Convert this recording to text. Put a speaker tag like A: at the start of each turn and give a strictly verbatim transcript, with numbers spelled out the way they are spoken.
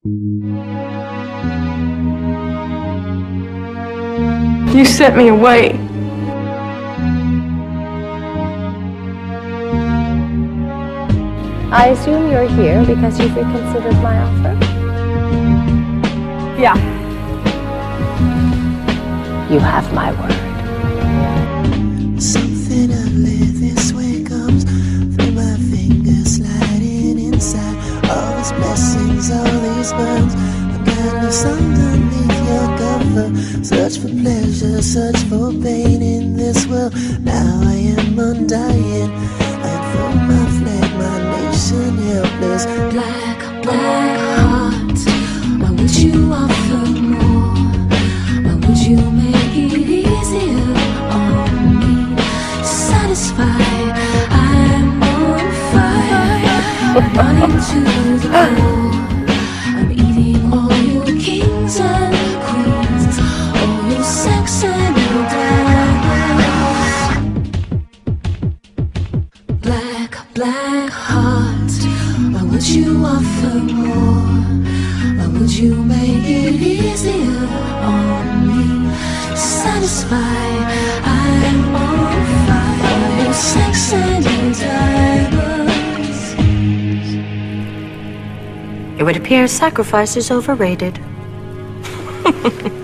A: You sent me away.
B: I assume you're here because you've reconsidered my offer?
A: Yeah.
B: You have my word.
C: Something ugly this way comes through my fingers, sliding inside. All these blessings, all these burns. The madness underneath your cover. Search for pleasure, search for pain in this world. Now I am undying. And for my flag, my nation helpless.
D: Black, black heart, why would you offer more? Why would you make it easier on me? Satisfied, I'm on fire. I'm running to the core. I'm eating all your kings and queens, all your sex and your diamonds. Black, black heart, why would you offer more? Why would you make it easier on me? Satisfied, I'm on fire. Your sex and your diamonds.
E: It would appear sacrifice is overrated.